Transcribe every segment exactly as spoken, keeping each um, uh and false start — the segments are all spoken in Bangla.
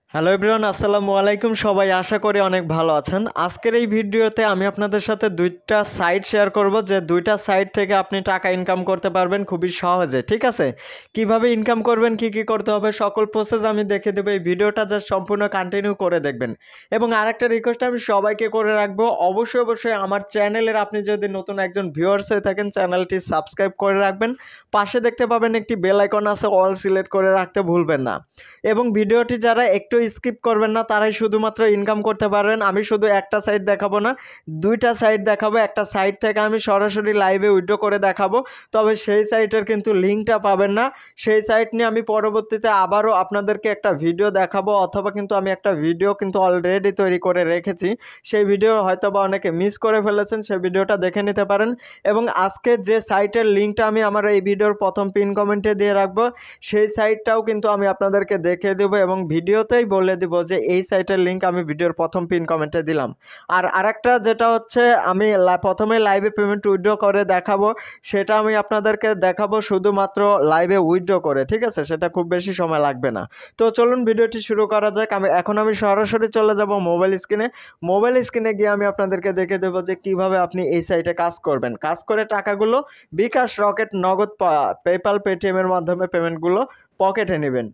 হ্যালো এভরিওয়ান, আসসালামু আলাইকুম। সবাই আশা করি অনেক ভালো আছেন। আজকের এই ভিডিওতে আমি আপনাদের সাথে দুইটা সাইট শেয়ার করব, যে দুইটা সাইট থেকে আপনি টাকা ইনকাম করতে পারবেন খুবই সহজে। ঠিক আছে, কিভাবে ইনকাম করবেন, কি কি করতে হবে, সকল প্রসেস আমি দেখে দেবো। এই ভিডিওটা জাস্ট সম্পূর্ণ কন্টিনিউ করে দেখবেন। এবং আরেকটা রিকোয়েস্ট আমি সবাইকে করে রাখবো, অবশ্যই অবশ্যই আমার চ্যানেলের আপনি যদি নতুন একজন ভিউয়ার্স হয়ে থাকেন, চ্যানেলটি সাবস্ক্রাইব করে রাখবেন। পাশে দেখতে পাবেন একটি বেল আইকন আছে, অল সিলেক্ট করে রাখতে ভুলবেন না। এবং ভিডিওটি যারা একটু স্কিপ করবেন না, তারাই শুধুমাত্র ইনকাম করতে পারবেন। আমি শুধু একটা সাইট দেখাবো না, দুইটা সাইট দেখাবো। একটা সাইট থেকে আমি সরাসরি লাইভে উইথড্র করে দেখাবো, তবে সেই সাইটের কিন্তু লিঙ্কটা পাবেন না। সেই সাইট নিয়ে আমি পরবর্তীতে আবারও আপনাদেরকে একটা ভিডিও দেখাবো, অথবা কিন্তু আমি একটা ভিডিও কিন্তু অলরেডি তৈরি করে রেখেছি। সেই ভিডিও হয়তো বা অনেকে মিস করে ফেলেছেন, সেই ভিডিওটা দেখে নিতে পারেন। এবং আজকে যে সাইটের লিঙ্কটা আমি আমার এই ভিডিওর প্রথম পিন কমেন্টে দিয়ে রাখবো, সেই সাইটটাও কিন্তু আমি আপনাদেরকে দেখে দেব এবং ভিডিওতেই বলে দিব যে এই সাইটের লিঙ্ক আমি ভিডিওর প্রথম পিন কমেন্টে দিলাম। আর আরেকটা যেটা হচ্ছে, আমি প্রথমে লাইভে পেমেন্ট উইথড্র করে দেখাবো, সেটা আমি আপনাদেরকে দেখাবো শুধুমাত্র লাইভে উইথড্র করে। ঠিক আছে, সেটা খুব বেশি সময় লাগবে না। তো চলুন ভিডিওটি শুরু করা যাক। আমি এখন আমি সরাসরি চলে যাব মোবাইল স্ক্রিনে। মোবাইল স্ক্রিনে গিয়ে আমি আপনাদেরকে দেখে দেবো যে কিভাবে আপনি এই সাইটে কাজ করবেন। কাজ করে টাকাগুলো বিকাশ, রকেট, নগদ, পেপ্যাল, পেটিএমের মাধ্যমে পেমেন্টগুলো পকেটে নেবেন।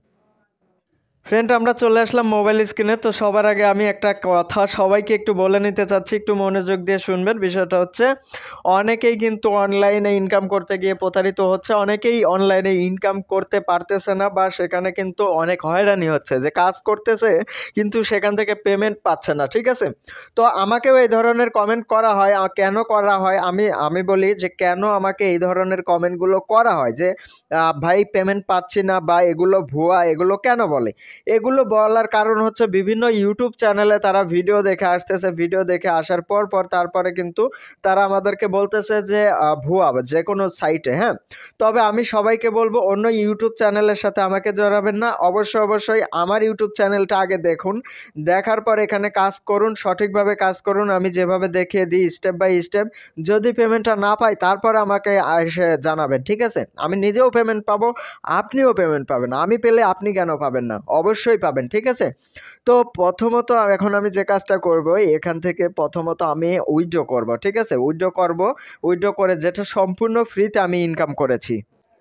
ফ্রেন্ড, আমরা চলে আসলাম মোবাইল স্ক্রিনে। তো সবার আগে আমি একটা কথা সবাইকে একটু বলে নিতে চাচ্ছি, একটু মনোযোগ দিয়ে শুনবেন। বিষয়টা হচ্ছে, অনেকেই কিন্তু অনলাইনে ইনকাম করতে গিয়ে প্রতারিত হচ্ছে, অনেকেই অনলাইনে ইনকাম করতে পারতেছে না, বা সেখানে কিন্তু অনেক হয়রানি হচ্ছে, যে কাজ করতেছে কিন্তু সেখান থেকে পেমেন্ট পাচ্ছে না। ঠিক আছে, তো আমাকেও এই ধরনের কমেন্ট করা হয়। কেন করা হয় আমি আমি বলি যে কেন আমাকে এই ধরনের কমেন্টগুলো করা হয়, যে ভাই পেমেন্ট পাচ্ছি না, বা এগুলো ভুয়া, এগুলো কেন বলে? এগুলো বলার কারণ হচ্ছে, বিভিন্ন ইউটিউব চ্যানেলে তারা ভিডিও দেখে আসতেছে, ভিডিও দেখে আসার পর পর তারপরে কিন্তু তারা আমাদেরকে বলতেছে যে ভুয়া, যে কোনো সাইটে। হ্যাঁ, তবে আমি সবাইকে বলবো, অন্য ইউটিউব চ্যানেলের সাথে আমাকে জড়াবেন না। অবশ্যই অবশ্যই আমার ইউটিউব চ্যানেলটা আগে দেখুন, দেখার পর এখানে কাজ করুন, সঠিকভাবে কাজ করুন। আমি যেভাবে দেখিয়ে দিই স্টেপ বাই স্টেপ, যদি পেমেন্টটা না পাই তারপর আমাকে এসে জানাবেন। ঠিক আছে, আমি নিজেও পেমেন্ট পাবো, আপনিও পেমেন্ট পাবেন। আমি পেলে আপনি কেন পাবেন না? অবশ্যই পাবেন। ঠিক আছে, তো প্রথমত এখন আমি যে কাজটা করব, এখান থেকে প্রথমত আমি উইথড্র করব। ঠিক আছে, উইথড্র করব, উইথড্র করে যেটা সম্পূর্ণ ফ্রিতে আমি ইনকাম করেছি।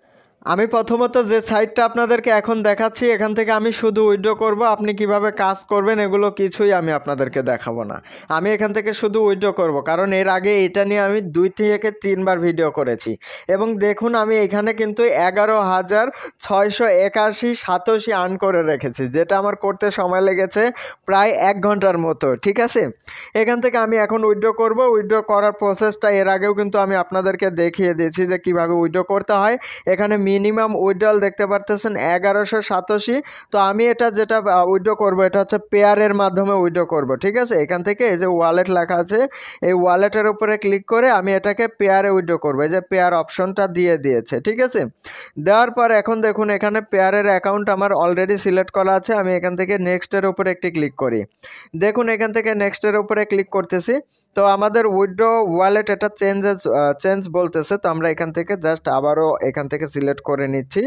আমি প্রথমত যে সাইটটা আপনাদেরকে এখন দেখাচ্ছি, এখান থেকে আমি শুধু উইথড্র করব। আপনি কিভাবে কাজ করবেন এগুলো কিছুই আমি আপনাদেরকে দেখাবো না। আমি এখান থেকে শুধু উইথড্র করব, কারণ এর আগে এটা নিয়ে আমি দুই থেকে তিনবার ভিডিও করেছি। এবং দেখুন, আমি এখানে কিন্তু এগারো হাজার ছয়শো একাশি সাতাশি আর্ন করে রেখেছি, যেটা আমার করতে সময় লেগেছে প্রায় এক ঘন্টার মতো। ঠিক আছে, এখান থেকে আমি এখন উইথড্র করব। উইথড্র করার প্রসেসটা এর আগেও কিন্তু আমি আপনাদেরকে দেখিয়ে দিয়েছি যে কীভাবে উইথড্র করতে হয়। এখানে মিনিমাম উইথড্রল দেখতে পারতেছেন এগারোশো সাতাশি। তো আমি এটা যেটা উইথড্র করব, এটা হচ্ছে পেয়ারের মাধ্যমে উইথড্র করব। ঠিক আছে, এখান থেকে এই যে ওয়ালেট লেখা আছে, এই ওয়ালেটের উপরে ক্লিক করে আমি এটাকে পেয়ারে উইথড্র করব। এই যে পেয়ার অপশনটা দিয়ে দিয়েছে। ঠিক আছে, দেওয়ার পর এখন দেখুন, এখানে পেয়ারের অ্যাকাউন্ট আমার অলরেডি সিলেক্ট করা আছে। আমি এখান থেকে নেক্সটের উপরে একটি ক্লিক করি। দেখুন, এখান থেকে নেক্সটের উপরে ক্লিক করতেছি। তো আমাদের উইথড্র ওয়ালেট এটা চেঞ্জেস চেঞ্জ বলতেছে। তো আমরা এখান থেকে জাস্ট আবারও এখান থেকে সিলেক্ট করে নিচ্ছি।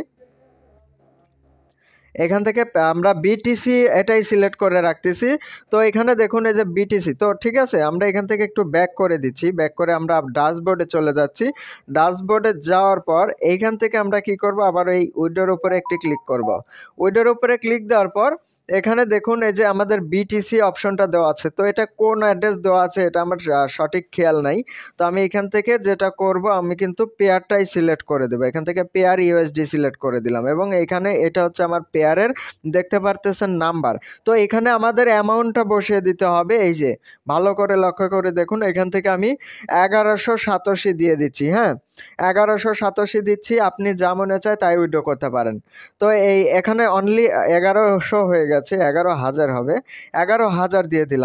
এখান থেকে আমরা বিটিসি এটাই সিলেক্ট করে রাখতেছি। তো এখানে দেখুন এই যে বিটিসি। তো ঠিক আছে, আমরা এখান থেকে একটু ব্যাক করে দিচ্ছি। ব্যাক করে আমরা ড্যাশবোর্ডে চলে যাচ্ছি। ড্যাশবোর্ডে যাওয়ার পর এইখান থেকে আমরা কি করব, আবার এই উইথড্রর উপরে একটি ক্লিক করব। উইথড্রর উপরে ক্লিক দেওয়ার পর এখানে দেখুন এই যে আমাদের বিটিসি অপশনটা দেওয়া আছে। তো এটা কোন অ্যাড্রেস দেওয়া আছে এটা আমার সঠিক খেয়াল নাই। তো আমি এখান থেকে যেটা করব, আমি কিন্তু পেয়ারটাই সিলেক্ট করে দেবো। এখান থেকে পেয়ার ইউএসডি সিলেক্ট করে দিলাম, এবং এখানে এটা হচ্ছে আমার পেয়ারের দেখতে পারতেছেন নাম্বার। তো এখানে আমাদের অ্যামাউন্টটা বসিয়ে দিতে হবে। এই যে ভালো করে লক্ষ্য করে দেখুন, এখান থেকে আমি এগারোশো সাতাশি দিয়ে দিচ্ছি। হ্যাঁ, এগারোশো সাতাশি দিচ্ছি। আপনি যা মনে চায় তাই উইথড্র করতে পারেন। তো এই এখানে অনলি এগারোশো হয়ে গেছে, এগারো হাজার হবে, এগারো হাজার দিয়ে দিলাম।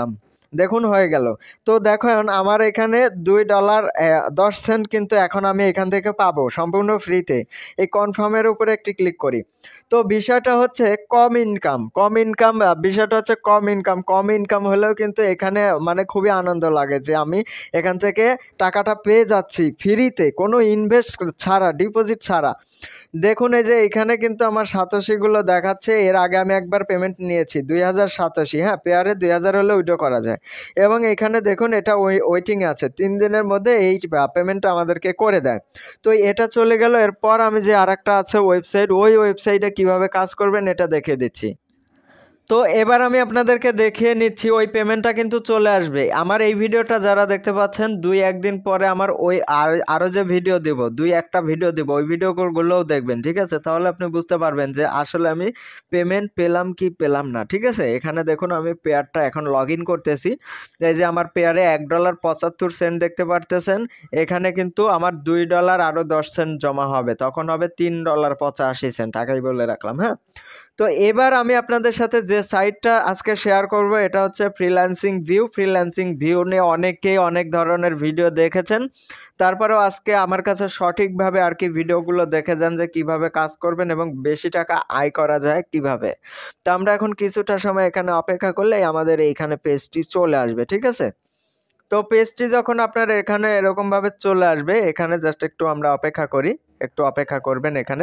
দেখুন হয়ে গেল। তো দেখুন আমার এখানে দুই ডলার দশ সেন্ট কিন্তু এখন আমি এখান থেকে পাবো সম্পূর্ণ ফ্রিতে। এই কনফার্মের উপরে একটি ক্লিক করি। তো বিষয়টা হচ্ছে কম ইনকাম কম ইনকাম বিষয়টা হচ্ছে কম ইনকাম কম ইনকাম হলেও কিন্তু এখানে মানে খুবই আনন্দ লাগে যে আমি এখান থেকে টাকাটা পেয়ে যাচ্ছি ফ্রিতে, কোনো ইনভেস্ট ছাড়া, ডিপোজিট ছাড়া। দেখুন এই যে এখানে কিন্তু আমার সাতোশিগুলো দেখাচ্ছে। এর আগে আমি একবার পেমেন্ট নিয়েছি দুই হাজার সাতোশি, হ্যাঁ, পেয়ারে দুই হাজার হলে উইথড্র করা যায়। এবং এখানে দেখুন এটা ওয়েটিংয়ে আছে, তিন দিনের মধ্যে এই পেমেন্টটা আমাদেরকে করে দেয়। তো এটা চলে গেল। এরপর আমি যে আর একটা আছে ওয়েবসাইট, ওই ওয়েবসাইটে কিভাবে কাজ করবেন এটা দেখিয়ে দিচ্ছি। তো এবার আমি আপনাদেরকে দেখিয়ে নিচ্ছি ওই পেমেন্টটা কিন্তু চলে আসবে। আমার এই ভিডিওটা যারা দেখতে পাচ্ছেন দুই একদিন পরে আমার ওই আর আরও যে ভিডিও দিব, দুই একটা ভিডিও দিব, ওই ভিডিওগুলোও দেখবেন, ঠিক আছে? তাহলে আপনি বুঝতে পারবেন যে আসলে আমি পেমেন্ট পেলাম কি পেলাম না, ঠিক আছে? এখানে দেখুন আমি পেয়ারটা এখন লগ ইন করতেছি। এই যে আমার পেয়ারে এক ডলার পঁচাত্তর সেন্ট দেখতে পারতেছেন। এখানে কিন্তু আমার দুই ডলার আরও দশ সেন্ট জমা হবে, তখন হবে তিন ডলার পঁচাশি সেন্ট, আগেই বলে রাখলাম, হ্যাঁ। তো এবার আমি আপনাদের সাথে যে সাইটটা আজকে শেয়ার করব এটা হচ্ছে ফ্রিল্যান্সিং ভিউ। ফ্রিল্যান্সিং ভিউ নিয়ে অনেকেই অনেক ধরনের ভিডিও দেখেছেন, তারপরেও আজকে আমার কাছে সঠিকভাবে আর কি ভিডিওগুলো দেখে যান যে কিভাবে কাজ করবেন এবং বেশি টাকা আয় করা যায় কিভাবে। তো আমরা এখন কিছুটা সময় এখানে অপেক্ষা করলেই আমাদের এইখানে পেজটি চলে আসবে, ঠিক আছে? তো পেজটি যখন আপনার এখানে এরকমভাবে চলে আসবে, এখানে জাস্ট একটু আমরা অপেক্ষা করি, একটু অপেক্ষা করবেন। এখানে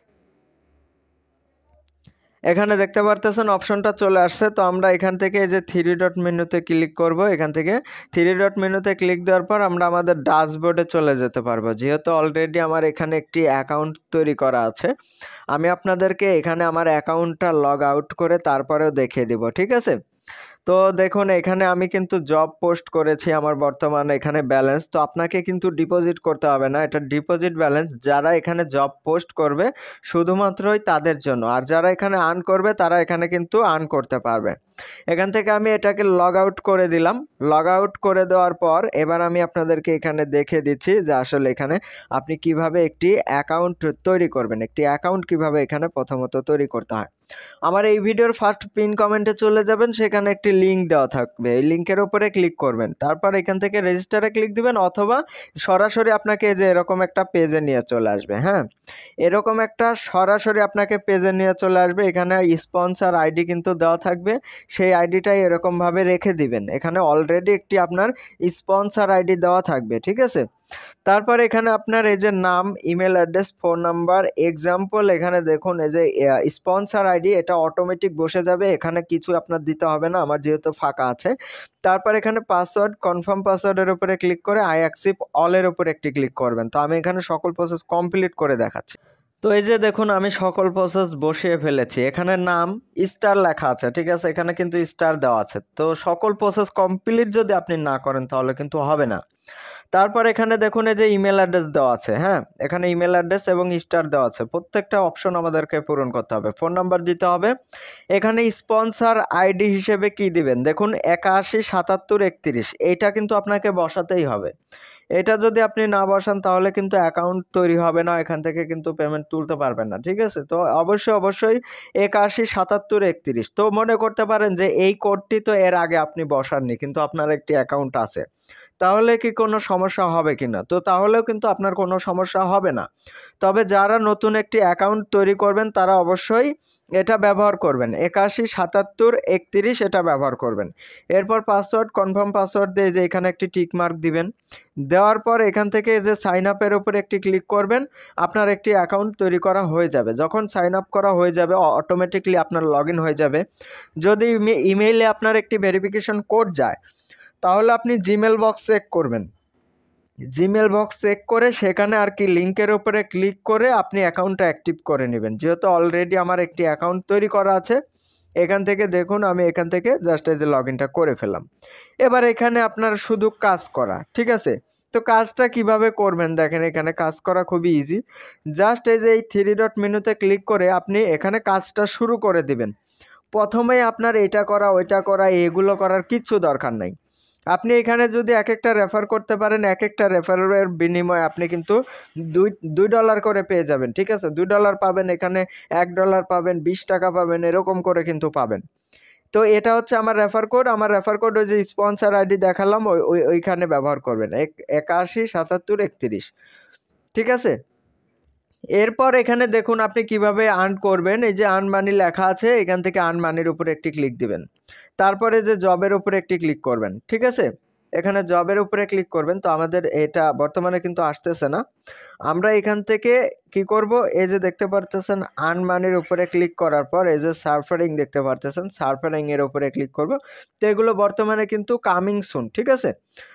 এখানে দেখতে পারতেছেন অপশনটা চলে আসছে। তো আমরা এখান থেকে এই যে থ্রি ডট মেনুতে ক্লিক করব। এখান থেকে থ্রি ডট মেনুতে ক্লিক দেওয়ার পর আমরা আমাদের ড্যাশবোর্ডে চলে যেতে পারবো। যেহেতু অলরেডি আমার এখানে একটি অ্যাকাউন্ট তৈরি করা আছে, আমি আপনাদেরকে এখানে আমার অ্যাকাউন্টটা লগ আউট করে তারপরেও দেখিয়ে দিব, ঠিক আছে? তো দেখুন এখানে আমি কিন্তু জব পোস্ট করেছি, আমার বর্তমানে এখানে ব্যালেন্স। তো আপনাকে কিন্তু ডিপোজিট করতে হবে না, এটা ডিপোজিট ব্যালেন্স যারা এখানে জব পোস্ট করবে শুধুমাত্রই তাদের জন্য, আর যারা এখানে আর্ন করবে তারা এখানে কিন্তু আর্ন করতে পারবে। এখান থেকে আমি এটাকে লগ আউট করে দিলাম। লগ আউট করে দেওয়ার পর এবার আমি আপনাদেরকে এখানে দেখিয়ে দিচ্ছি যে আসলে এখানে আপনি কিভাবে একটি অ্যাকাউন্ট তৈরি করবেন, একটি অ্যাকাউন্ট কিভাবে এখানে প্রথমত তৈরি করতে হয়। আমার এই ভিডিওর ফার্স্ট পিন কমেন্টে চলে যাবেন, সেখানে একটি লিঙ্ক দেওয়া থাকবে, এই লিঙ্কের উপরে ক্লিক করবেন। তারপর এখান থেকে রেজিস্টারে ক্লিক দিবেন, অথবা সরাসরি আপনাকে যে এরকম একটা পেজে নিয়ে চলে আসবে, হ্যাঁ, এরকম একটা সরাসরি আপনাকে পেজে নিয়ে চলে আসবে। এখানে স্পন্সর আইডি কিন্তু দেওয়া থাকবে, সেই আইডিটাই এরকমভাবে রেখে দিবেন। এখানে অলরেডি একটি আপনার স্পন্সর আইডি দেওয়া থাকবে, ঠিক আছে? তারপর এখানে আপনার এই যে নাম, email address, phone number, example এখানে দেখুন এই যে স্পন্সর আইডি, এটা অটোমেটিক বসে যাবে, এখানে কিছু আপনার দিতে হবে না, আমার যেহেতু ফাঁকা আছে। তারপর এখানে পাসওয়ার্ড, কনফার্ম পাসওয়ার্ডের উপরে ক্লিক করে আই অ্যাকসেপ্ট অলের উপরে একটি ক্লিক করবেন। তো আমি এখানে সকল প্রসেস কমপ্লিট করে দেখাচ্ছি। তো এই যে দেখুন আমি সকল প্রসেস বসিয়ে ফেলেছি। এখানে নাম স্টার লেখা আছে, ঠিক আছে? এখানে কিন্তু স্টার দেওয়া আছে। তো সকল প্রসেস কমপ্লিট যদি আপনি না করেন তাহলে কিন্তু হবে না। তারপর এখানে দেখুন এই যে ইমেল অ্যাড্রেস দেওয়া আছে, হ্যাঁ, এখানে ইমেল অ্যাড্রেস এবং স্টার দেওয়া আছে। প্রত্যেকটা অপশন আমাদেরকে পূরণ করতে হবে। ফোন নাম্বার দিতে হবে। এখানে স্পন্সর আইডি হিসেবে কি দিবেন দেখুন, একাশি সাতাত্তর একত্রিশ, এইটা কিন্তু আপনাকে বসাতেই হবে। এটা যদি আপনি না বসান তাহলে কিন্তু অ্যাকাউন্ট তৈরি হবে না, এখান থেকে কিন্তু পেমেন্ট তুলতে পারবেন না, ঠিক আছে? তো অবশ্যই অবশ্যই একাশি সাতাত্তর একত্রিশ। তো মনে করতে পারেন যে এই কোডটি তো এর আগে আপনি বসাননি, কিন্তু আপনার একটি অ্যাকাউন্ট আছে, তাহলে কি কোনো সমস্যা হবে কিনা? তো তাহলেও কিন্তু আপনার কোনো সমস্যা হবে না। তবে যারা নতুন একটি অ্যাকাউন্ট তৈরি করবেন তারা অবশ্যই এটা ব্যবহার করবেন, একাশি সাতাত্তর একত্রিশ এটা ব্যবহার করবেন। এরপর পাসওয়ার্ড, কনফার্ম পাসওয়ার্ড দিয়ে যে এখানে একটি টিক মার্ক দিবেন। দেওয়ার পর এখান থেকে যে সাইন আপের উপর একটি ক্লিক করবেন, আপনার একটি অ্যাকাউন্ট তৈরি করা হয়ে যাবে। যখন সাইন আপ করা হয়ে যাবে অটোমেটিকলি আপনার লগ ইন হয়ে যাবে। যদি ইমেইলে আপনার একটি ভেরিফিকেশন কোড যায় তাহলে আপনি জিমেল বক্স চেক করবেন। জিমেল বক্স চেক করে সেখানে আর কি লিঙ্কের উপরে ক্লিক করে আপনি অ্যাকাউন্টটা অ্যাক্টিভ করে নেবেন। যেহেতু অলরেডি আমার একটি অ্যাকাউন্ট তৈরি করা আছে, এখান থেকে দেখুন আমি এখান থেকে জাস্ট এই যে লগ ইনটা করে ফেললাম। এবার এখানে আপনার শুধু কাজ করা, ঠিক আছে? তো কাজটা কিভাবে করবেন দেখেন, এখানে কাজ করা খুবই ইজি। জাস্ট এই যে এই থ্রি ডট মেনুতে ক্লিক করে আপনি এখানে কাজটা শুরু করে দিবেন। প্রথমেই আপনার এটা করা ওইটা করা এগুলো করার কিচ্ছু দরকার নাই। আপনি এখানে যদি এক একটা রেফার করতে পারেন, এক একটা রেফারের বিনিময়ে আপনি কিন্তু দুই দুই ডলার করে পেয়ে যাবেন, ঠিক আছে? দুই ডলার পাবেন, এখানে এক ডলার পাবেন, বিশ টাকা পাবেন, এরকম করে কিন্তু পাবেন। তো এটা হচ্ছে আমার রেফার কোড, আমার রেফার কোড ওই যে স্পন্সর আইডি দেখালাম ওই ওই ওইখানে ব্যবহার করবেন, এক একাশি সাতাত্তর একত্রিশ। ঠিক আছে, এরপর এখানে দেখুন আপনি কিভাবে আর্ন করবেন। এই যে আর্ন মানি লেখা আছে, এখান থেকে আর্ন মানির উপরে একটি ক্লিক দিবেন, তারপরে যে জবের উপরে একটি ক্লিক করবেন। ঠিক আছে, এখানে জবের উপরে ক্লিক করবেন। তো আমাদের এটা বর্তমানে কিন্তু আসতেছে না, আমরা এখান থেকে কি করব, এই যে দেখতে পারতেছেন আর্ন মানির উপরে ক্লিক করার পর এই যে সার্ফারিং দেখতে পারতেছেন, সার্ফারিং এর উপরে ক্লিক করব। তো এগুলো বর্তমানে কিন্তু কামিং সুন। ঠিক আছে,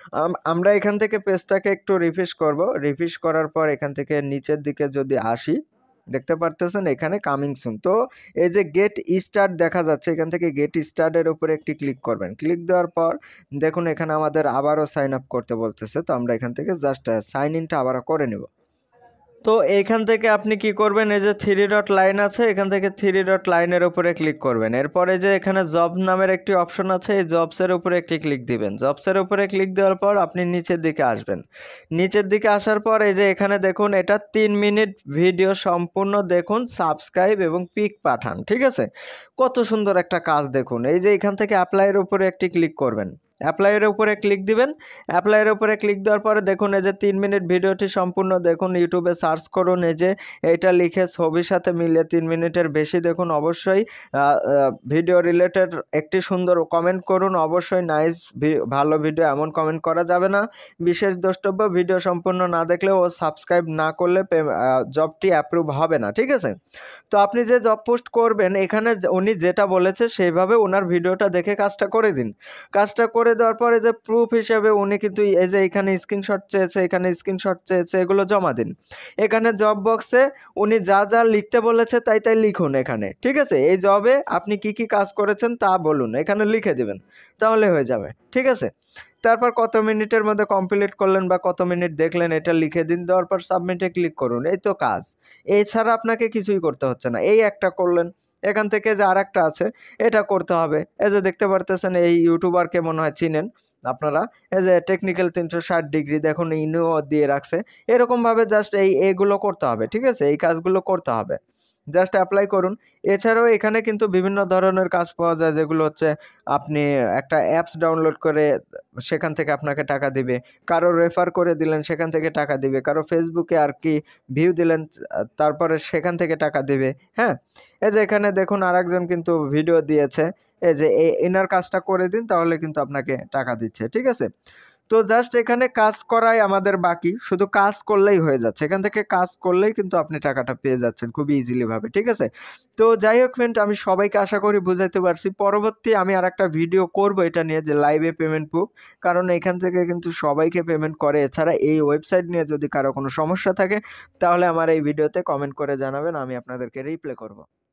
আমরা এখান থেকে পেজটাকে একটু রিফ্রেশ করব, রিফ্রেশ করার পর এখান থেকে নিচের দিকে যদি আসি, দেখতে পারতেছেন এখানে কামিং সুন। তো এই যে গেট স্টার্ট দেখা যাচ্ছে, এখান থেকে গেট স্টার্টের উপরে একটি ক্লিক করবেন। ক্লিক দেওয়ার পর দেখুন এখানে আমাদের আবারও সাইন আপ করতে বলতেছে। তো আমরা এখান থেকে জাস্ট সাইন ইনটা আবারও করে নেব। তো এইখান থেকে আপনি কি করবেন, এই যে থ্রি ডট লাইন আছে, এখান থেকে থ্রি ডট লাইনের উপরে ক্লিক করবেন। এরপরে যে এখানে জব নামের একটি অপশন আছে, এই জবসের উপরে একটি ক্লিক দিবেন। জবসের উপরে ক্লিক দেওয়ার পর আপনি নিচের দিকে আসবেন। নিচের দিকে আসার পর এই যে এখানে দেখুন এটা তিন মিনিট ভিডিও, সম্পূর্ণ দেখুন, সাবস্ক্রাইব এবং পিক পাঠান। ঠিক আছে, কত সুন্দর একটা কাজ দেখুন। এই যে এখান থেকে অ্যাপ্লাইয়ের উপরে একটি ক্লিক করবেন, অ্যাপ্লাইয়ের উপরে ক্লিক দিবেন। অ্যাপ্লাইয়ের উপরে ক্লিক দেওয়ার পরে দেখুন এই যে তিন মিনিট ভিডিওটি সম্পূর্ণ দেখুন, ইউটিউবে সার্চ করুন, এই যে এইটা লিখে ছবির সাথে মিলিয়ে তিন মিনিটের বেশি দেখুন। অবশ্যই ভিডিও রিলেটেড একটি সুন্দর কমেন্ট করুন, অবশ্যই নাইস ভালো ভিডিও এমন কমেন্ট করা যাবে না। বিশেষ দ্রষ্টব্য, ভিডিও সম্পূর্ণ না দেখলে ও সাবস্ক্রাইব না করলে জবটি অ্যাপ্রুভ হবে না। ঠিক আছে, তো আপনি যে জব পোস্ট করবেন এখানে উনি যেটা বলেছে সেইভাবে ওনার ভিডিওটা দেখে কাজটা করে দিন। কাজটা করে দেওয়ার পরে যে প্রুফ হিসেবে উনি কিন্তু এই যে এখানে স্ক্রিনশট চেয়েছে, এখানে স্ক্রিনশট চেয়েছে, এগুলো জমা দিন। এখানে জব বক্সে উনি যা যা লিখতে বলেছে তাই তাই লিখুন এখানে। ঠিক আছে, এই জবে আপনি কি কি কাজ করেছেন তা বলুন, এখানে লিখে দিবেন, তাহলে হয়ে যাবে। ঠিক আছে, তারপর কত মিনিটের মধ্যে কমপ্লিট করলেন বা কত মিনিট দেখলেন এটা লিখে দিন, দেওয়ার পর সাবমিটে ক্লিক করুন। এই তো কাজ, এছাড়া আপনাকে কিছুই করতে হচ্ছে না। এই একটা করলেন, এখান থেকে যে আর একটা আছে এটা করতে হবে। এই যে দেখতে পারতেছেন এই ইউটিউবারকে মনে হয় চিনেন আপনারা, এই যে টেকনিক্যাল তিনশো ষাট ডিগ্রি দেখুন ইনিও দিয়ে রাখছে। এরকমভাবে জাস্ট এই এগুলো করতে হবে। ঠিক আছে, এই কাজগুলো করতে হবে, জাস্ট অ্যাপ্লাই করুন। এছাড়াও এখানে কিন্তু বিভিন্ন ধরনের কাজ পাওয়া যায়, যেগুলো হচ্ছে আপনি একটা অ্যাপস ডাউনলোড করে সেখান থেকে আপনাকে টাকা দিবে, কারো রেফার করে দিলেন সেখান থেকে টাকা দিবে, কারো ফেসবুকে আর কি ভিউ দিলেন তারপরে সেখান থেকে টাকা দিবে। হ্যাঁ, এই যে এখানে দেখুন আরেকজন কিন্তু ভিডিও দিয়েছে, এই যে এই এনার কাজটা করে দিন, তাহলে কিন্তু আপনাকে টাকা দিচ্ছে। ঠিক আছে, তো জাস্ট এখানে কাজ করাই আমাদের বাকি, শুধু কাজ করলেই হয়ে যাচ্ছে। এখান থেকে কাজ করলেই কিন্তু আপনি টাকাটা পেয়ে যাচ্ছেন খুবই ইজিলি ভাবে। ঠিক আছে, তো যাই হোক ফ্রেন্ড, আমি সবাইকে আশা করি বুঝাইতে পারছি। পরবর্তী আমি আর একটা ভিডিও করব এটা নিয়ে, যে লাইভে পেমেন্ট প্রুফ, কারণ এখান থেকে কিন্তু সবাইকে পেমেন্ট করে। এছাড়া এই ওয়েবসাইট নিয়ে যদি কারো কোনো সমস্যা থাকে তাহলে আমার এই ভিডিওতে কমেন্ট করে জানাবেন, আমি আপনাদেরকে রিপ্লাই করব।